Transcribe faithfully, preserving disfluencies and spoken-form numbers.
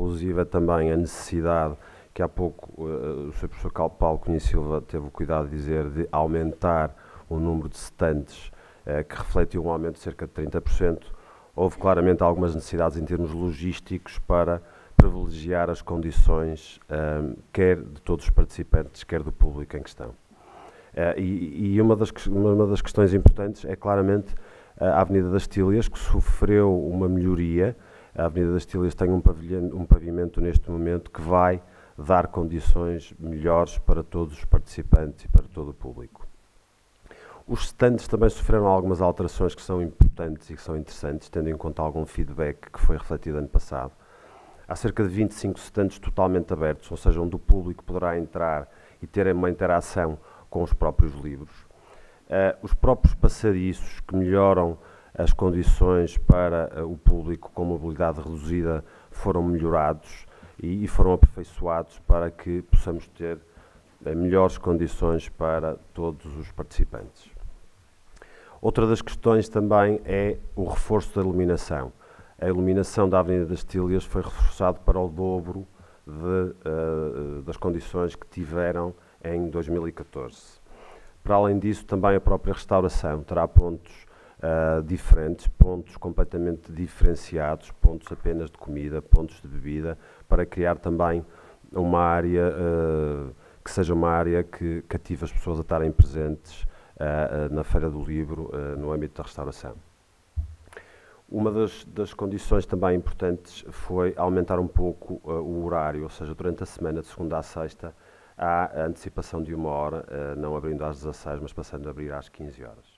inclusive também a necessidade, que há pouco uh, o senhor professor Paulo Cunha Silva teve o cuidado de dizer, de aumentar o número de stands, uh, que refletiu um aumento de cerca de trinta por cento. Houve claramente algumas necessidades em termos logísticos para privilegiar as condições, um, quer de todos os participantes, quer do público em questão. Uh, e e uma, das, uma das questões importantes é claramente uh, a Avenida das Tílias, que sofreu uma melhoria. A Avenida das Tílias tem um, pavilhão, um pavimento neste momento que vai dar condições melhores para todos os participantes e para todo o público. Os stands também sofreram algumas alterações que são importantes e que são interessantes, tendo em conta algum feedback que foi refletido ano passado. Há cerca de vinte e cinco stands totalmente abertos, ou seja, onde o público poderá entrar e ter uma interação com os próprios livros. Uh, os próprios passadiços que melhoram as condições para uh, o público com mobilidade reduzida foram melhorados e, e foram aperfeiçoados para que possamos ter uh, melhores condições para todos os participantes. Outra das questões também é o reforço da iluminação. A iluminação da Avenida das Tílias foi reforçado para o dobro de, uh, das condições que tiveram em dois mil e catorze. Para além disso, também a própria restauração terá pontos uh, diferentes, pontos completamente diferenciados, pontos apenas de comida, pontos de bebida, para criar também uma área uh, que seja uma área que cative as pessoas a estarem presentes uh, uh, na Feira do Livro, uh, no âmbito da restauração. Uma das, das condições também importantes foi aumentar um pouco uh, o horário, ou seja, durante a semana, de segunda a sexta, há a antecipação de uma hora, uh, não abrindo às dezasseis, mas passando a abrir às quinze horas.